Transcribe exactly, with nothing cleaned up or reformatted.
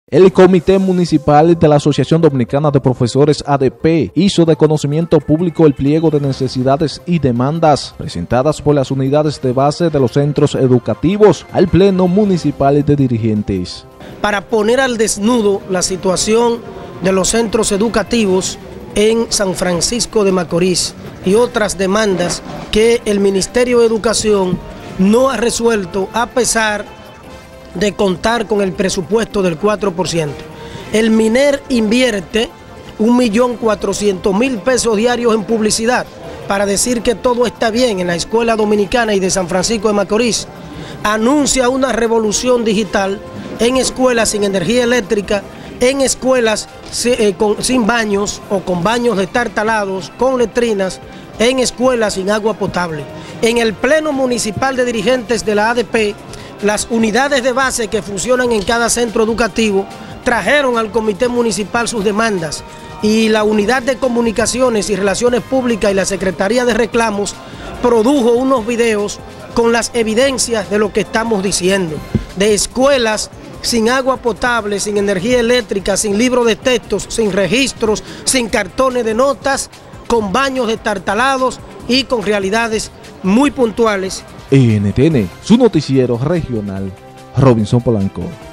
El Comité Municipal de la Asociación Dominicana de Profesores A D P hizo de conocimiento público el pliego de necesidades y demandas presentadas por las unidades de base de los centros educativos al Pleno Municipal de Dirigentes. Para poner al desnudo la situación de los centros educativos en San Francisco de Macorís y otras demandas que el Ministerio de Educación no ha resuelto a pesar de contar con el presupuesto del cuatro por ciento. El MINER invierte un millón cuatrocientos mil pesos diarios en publicidad para decir que todo está bien en la escuela dominicana y de San Francisco de Macorís. Anuncia una revolución digital en escuelas sin energía eléctrica, en escuelas eh, con, sin baños o con baños destartalados, con letrinas, en escuelas sin agua potable. En el Pleno Municipal de Dirigentes de la A D P, las unidades de base que funcionan en cada centro educativo trajeron al Comité Municipal sus demandas y la Unidad de Comunicaciones y Relaciones Públicas y la Secretaría de Reclamos produjo unos videos con las evidencias de lo que estamos diciendo, de escuelas sin agua potable, sin energía eléctrica, sin libro de textos, sin registros, sin cartones de notas, con baños destartalados y con realidades muy puntuales. N T N, su noticiero regional, Robinson Polanco.